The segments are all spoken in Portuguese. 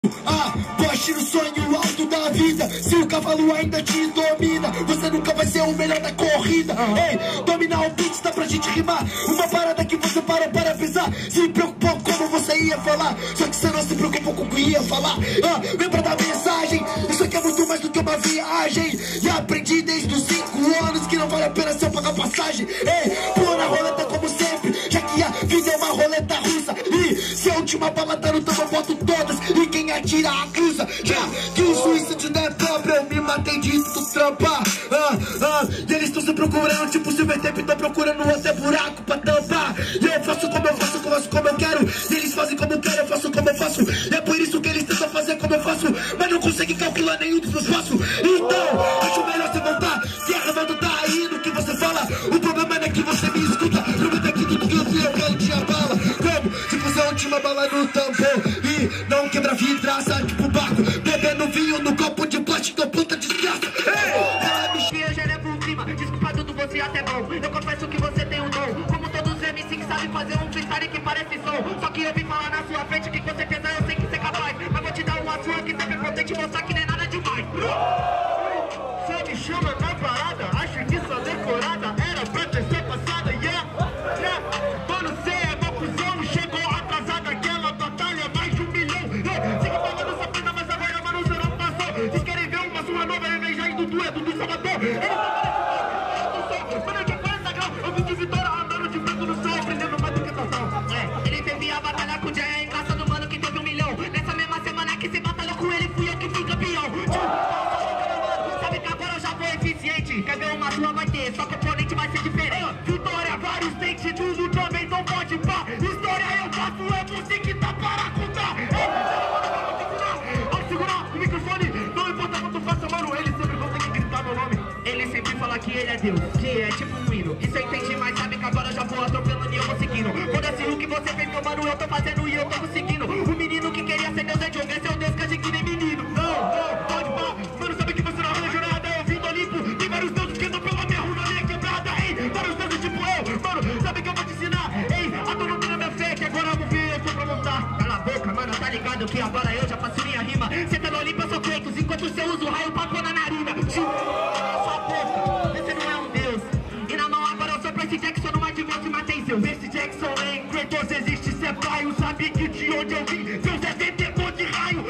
Aposte no sonho alto da vida. Se o cavalo ainda te domina, você nunca vai ser o melhor da corrida. Ei, dominar o beat dá pra gente rimar. Uma parada que você parou para pensar. Se preocupou com como você ia falar, só que você não se preocupou com o que ia falar. Lembra da mensagem? Isso aqui é muito mais do que uma viagem. E aprendi desde os 5 anos que não vale a pena se eu pagar passagem. Ei, pula na roleta como sempre, já que a vida é uma roleta russa. E se a última bala tá no tambo, eu boto todas. E quem atira acusa. Já que o suicídio não é próprio, eu me matei de tu trampar. E eles estão se procurando, tipo Silver Tape, tô procurando até buraco pra tampar. E eu faço como eu faço, como eu quero. E eles fazem como eu quero, eu faço como eu faço. E é por isso que eles tentam fazer como eu faço, mas não conseguem calcular nenhum dos meus passos. Então, acho melhor você voltar. Se a revolta tá aí no que você fala, o problema não é que você me escuta. O problema é que tudo que eu fui eu quero te abala. Como se fosse a última bala no tambor. E não quebra vidraça, tipo Baco. Bebendo vinho no copo de plástico, puta desgraça. Ela me chia, já leva um clima. Desculpa tudo, você até bom. Eu confesso que você tem um dom. Como todos os MC que sabem fazer um freestyle que parece som. Só que eu vim falar na sua frente que com certeza eu sei que você é capaz. Mas vou te dar uma sua que sempre vou te mostrar que nem nada demais. Você me chama na parada, acho que sua decorada era pra ter ser passada, yeah. Mano, cê é meu cuzão, chegou atrasada, aquela batalha mais de 1 milhão. Siga falando essa pena, mas agora, mano, você não passou. Vocês querem ver uma sua nova, eu vejo aí Dudu, é Dudu Salvador. Mano, de 40 graus, eu vim de Vitória, andando de branco no sol, aprendendo mais do que estação. Ele teve a batalha com o Jay, é engraçado, mano, que teve 1 milhão. Nessa mesma semana que se batalhou com ele, fui eu que fui campeão. Eficiente, quer ver uma sua vai ter, só que o oponente vai ser diferente. Vitória, vários takes, tudo também não pode pá. História eu faço, é você que tá para contar. Ao segurar o microfone, não importa quanto faça, mano, ele sempre consegue gritar meu nome. Ele sempre fala que ele é Deus, que é tipo um hino. Isso eu entendi, mas sabe que agora eu já vou atropelando e eu vou seguindo. Foda-se o que você fez, meu mano, eu tô fazendo e eu tô conseguindo. O menino que queria ser Deus é Diogo, esse é o Deus que a gente nem menino. Não, pode pá, mano, sabe que você não arranja nada. Tem vários deuses que andam pela minha rua, na minha quebrada, ei. Vários deuses tipo eu, mano, sabe que eu vou te ensinar, ei. A dona na minha fé, que agora eu vou ver, eu sou pra montar. Cala a boca, mano, tá ligado que agora eu já faço minha rima. Cê tá no Olimpo, eu sou Kratos, enquanto você usa o raio pra pôr na narina. Sua boca, você não é um deus. E na mão agora eu sou Percy Jackson, numa de você matei Zeus. Percy Jackson em Kratos existe, cê é paio. Sabe que de onde eu vim, Zeus é detentor de raio.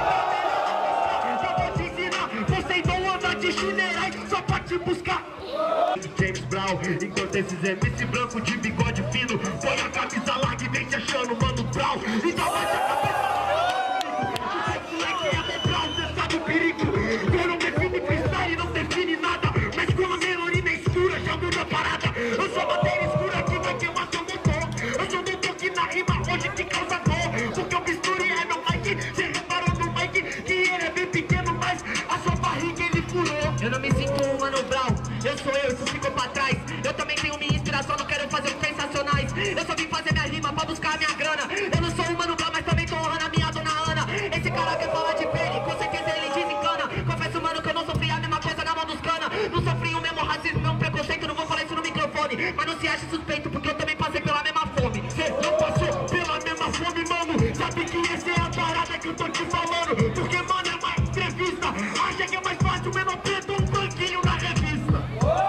De chinerai, só pra te buscar. James Brown, enquanto esses MC branco de bigode fino põe a camisa larga e vem te achando, mano, Brown. Então bate a cabeça. Esse moleque é bom, Brown, cê sabe o perigo. Eu não define freestyle, não define nada, mas com a melodia escura já muda a parada. Eu sou matéria escura que vai queimar seu motor. Eu sou doutor que na rima hoje te causa dor. Porque o misture é meu mic, cê reparou no mic que ele é bem pequeno, mas a sua barriga ele furou. Eu não me sinto um Mano Brown, eu sou eu, isso ficou pra trás. Eu também tenho minha inspiração, não quero fazer os sensacionais. Eu só vim fazer minha rima pra buscar minha grana. Eu não sou um Mano Brown, mas também tô honrando a minha dona Ana. Esse cara quer falar de pele, com certeza ele desencana. Confesso, mano, que eu não sofri a mesma coisa na mão dos cana. Não sofri o mesmo racismo, mesmo preconceito, não vou falar isso no microfone. Mas não se ache suspeito, porque eu também passei pela mesma fome. Cê não passou pela mesma fome, mano. Sabe que essa é a parada que eu tô te falando. Porque, mano, é uma entrevista. Acha que é mais fácil, menor preto, um banquinho na revista.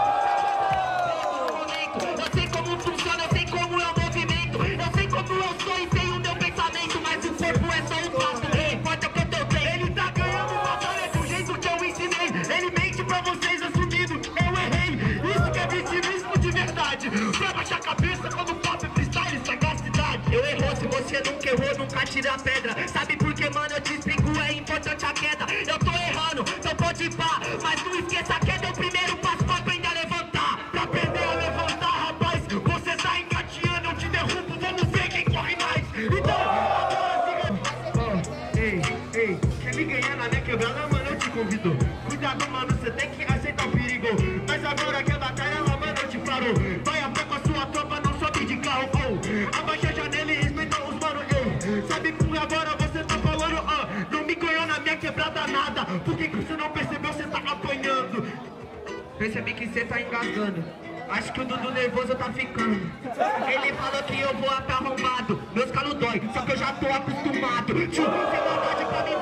Eu sei como funciona, eu sei como é o movimento. Eu sei como eu sou e sei o meu pensamento. Mas o corpo é só um passo, não importa o que eu tenho. Ele tá ganhando batalha do jeito que eu ensinei. Ele mente pra vocês assumindo, eu errei. Isso que é vitimismo de verdade. Pra baixar a cabeça quando pop freestyle, sagacidade. Eu errou, se você nunca errou, nunca tira a pedra. Sabe por que, mano, eu te explico, é importante a queda. Eu tô errando, então pode ir pá. Mas não esqueça a queda é o primeiro passo pra aprender a levantar. Pra aprender a levantar, rapaz, você tá engateando, eu te derrubo, vamos ver quem corre mais. Então, agora siga. Ei, quer me ganhar na minha quebrada, mano, eu te convido. Cuidado, mano, você tem que aceitar o perigo. Mas agora que a batalha lá, mano, eu te falo. Vai a pé com a sua tropa, não sobe de carro, oh. Abaixa a janela e respeita os mano, ei. Sabe por agora você tá falando, não me ganhou na minha quebrada nada. Por que você não percebeu, você tá apanhando? Percebi que você tá engasgando. Acho que o Dudu nervoso tá ficando. Ele falou que eu vou até arrombado. Meus calos dói, só que eu já tô acostumado. Tio, sem maldade pra mim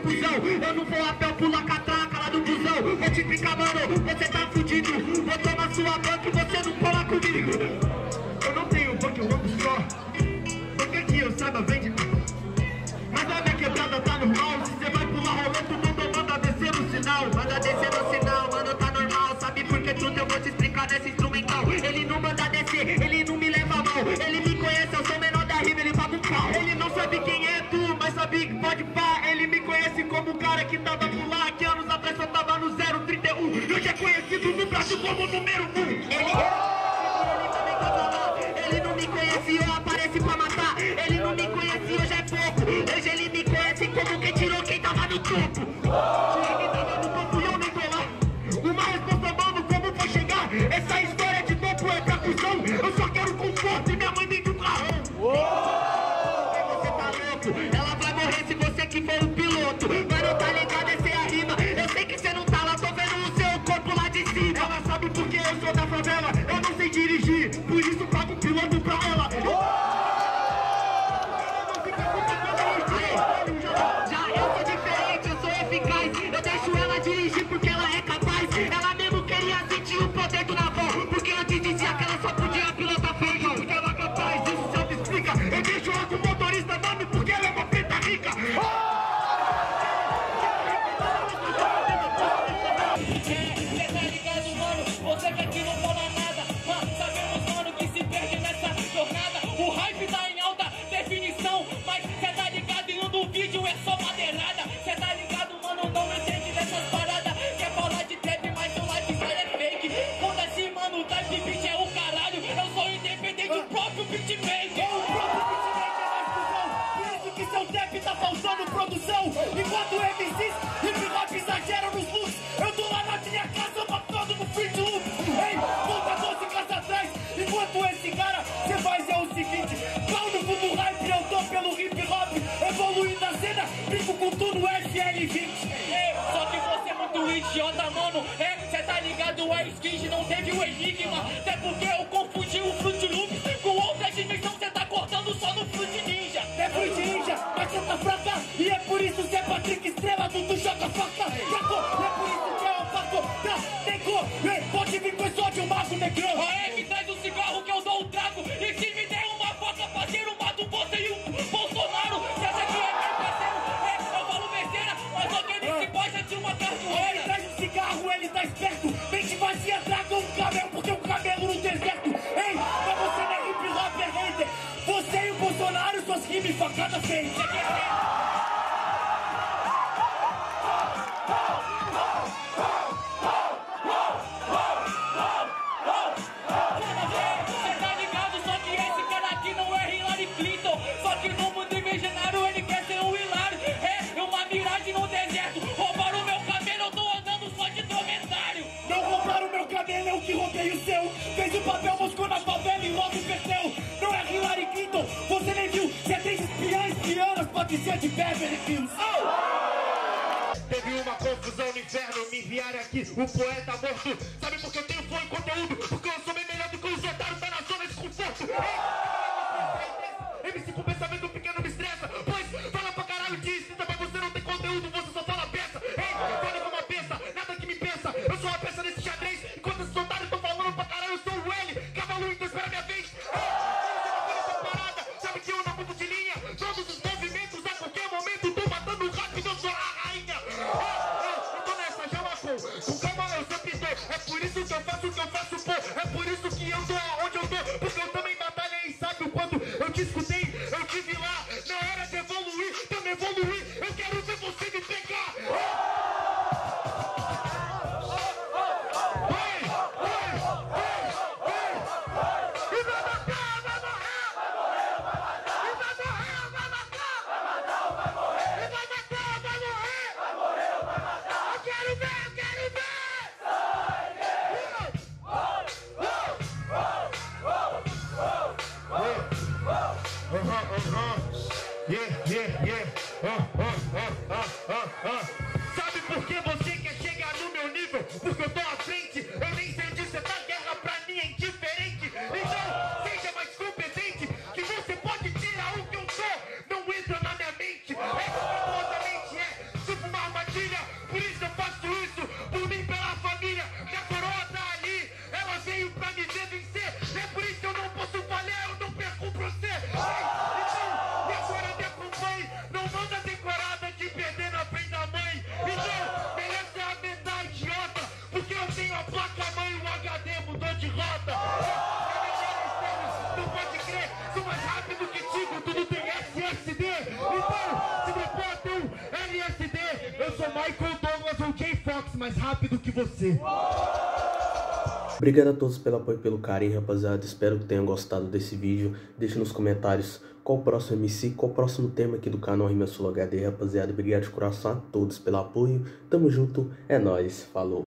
confusão. Eu não vou a pé, eu pulo a catraca lá do busão. Vou te explicar, mano, você tá fudido. Vou tomar sua banca e você não cola comigo. Eu não tenho banco, eu ando só. Porque que eu saiba, vende. Mas a minha quebrada tá normal. Se você vai pular rolê, tu não manda descer no sinal. Manda descer no sinal, mano, tá normal. Sabe por que tudo eu vou te explicar nesse instrumental. Ele não manda descer, ele não me leva mal. Ele me conhece, eu sou menor da rima, ele paga um pau. Ele não sabe quem é tu, mas sabe que pode pá. Ele me conhece como o cara que tava por lá, que anos atrás só tava no 031. Eu já conhecido no Brasil como número 1. Ele também tava lá. Ele não me conhece, eu apareci pra matar. Ele não me conhece, hoje é pouco. Hoje ele me conhece como quem tirou quem tava no topo. Quem tava no topo e eu nem tô lá. Uma resposta, mano, como foi chegar? Essa história de topo é pra cuzão. Eu só quero conforto e minha mãe dentro do carrão. Você tá louco? Ela vai morrer se você que for o piloto. Mano, tá ligado? Essa é a rima. Eu sei que você não tá lá, tô vendo o seu corpo lá de cima. Ela sabe porque eu sou da favela. Eu não sei dirigir, por isso pago um piloto pra ela. Já eu sou diferente, eu sou eficaz. Eu deixo ela dirigir porque ela é capaz. Ela mesmo queria sentir o poder do naval. Porque antes dizia que ela só podia pilotar feio. Porque ela é capaz, isso só me explica. Eu deixo ela com motorista, mano, porque ela é uma preta rica. Cê tá ligado, mano? Você que aqui não toma nada. Mas sabemos, mano, que se perde nessa jornada. O hype tá em alta definição. Mas cê tá ligado, e no vídeo é só madeirada. Cê tá ligado, mano, não entende dessas paradas. Quer falar de trap, mas seu lifestyle é fake. Quando assim, mano, o type beat é o caralho. Eu sou independente do próprio beatmaker. O próprio beatmaker é mais cuzão. Por isso que seu trap tá faltando produção. Enquanto MCs hip hop exageram nos looks, eu tô lá na minha casa matando no Fruit Loop. Ei, volta 12 casas atrás. Enquanto esse cara, cê faz é o seguinte: pau no fundo hype, eu tô pelo hip hop. Evoluindo a cena, brinco com tudo FL20. Ei, só que você é muito idiota, mano. Cê tá ligado, é skins, não teve o enigma. Até porque eu confundi o Fruit Loop com outra dimensão. Cê tá cortando só no Fruit Ninja. É Fruit Ninja, mas cê tá fraca. E é por isso cê é Patrick Estrela, tu joga faca. É por isso que é o fato, tá? Tem cor, pode vir com esse ódio mago negrão. A me traz um cigarro que eu dou um trago. E se me der uma faca, parceiro, mato você e o Bolsonaro. Cê acha que é meu parceiro? Eu falo besteira, mas alguém se gosta de uma cartoeira. Ele traz um cigarro, ele tá esperto. Mente vazia, traga um camelo, porque um camelo no deserto. Ei, mas você não é hip hop, é hater. Você e o Bolsonaro, suas rimas facadas feias. Você quer ver? Cê tá ligado, só que esse cara aqui não é Hillary Clinton. Só que no mundo imaginário ele quer ser um Hilário. É uma miragem no deserto. Roubaram o meu cabelo, eu tô andando só de dromedário. Não roubaram o meu cabelo, eu que roubei o seu. Fez o papel, moscou na favela e logo perdeu. Não é Hillary Clinton, você nem viu. Você tem espiãs, pode ser de Beverly Hills. Teve uma confusão no inferno, me enviaram aqui, o poeta morto. Sabe por que eu tenho flow e conteúdo? Porque eu sou bem melhor do que os otários da zona de conforto. MC com pensamento pequeno me estressa. Pois fala pra caralho de incita, mas você não tem conteúdo, você só fala peça. Fala como uma peça, nada que me pensa. Eu sou uma peça nesse xadrez. Enquanto esses otários tão falando pra caralho, eu sou o L. Cavalo, então espera minha vez. Sabe que eu não mudo de linha. Todos os movimentos, a qualquer momento, tô matando rápido, eu sou a rainha. Eu tô nessa, já marcou. Com calma eu sempre tô. É por isso que eu faço o que eu faço, pô. É por isso que eu tô aonde eu tô. Porque eu também batalhei, sabe o quanto eu te escutei, eu tive lá. Na hora de evoluir, Então pode crer, sou mais rápido que Tigo, tudo tem SSD. Então, se meu pó tem um LSD, eu sou Michael Douglas ou Jay Fox, mais rápido que você. Obrigado a todos pelo apoio e pelo carinho, rapaziada. Espero que tenham gostado desse vídeo. Deixe nos comentários qual o próximo MC, qual o próximo tema aqui do canal Rima Sul HD, rapaziada. Obrigado de coração a todos pelo apoio. Tamo junto, é nóis, falou.